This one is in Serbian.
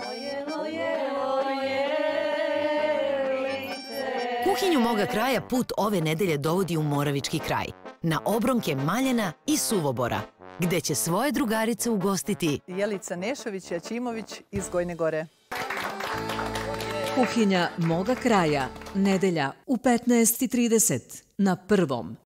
Kuhinju moga kraja put ove nedelje dovodi u Moravički kraj, na obronke Maljena i Suvobora, gde će svoje drugarice ugostiti Jelica Nešović-Jaćimović iz Gojne Gore. Kuhinja moga kraja, nedelja u 15:30 na Prvom.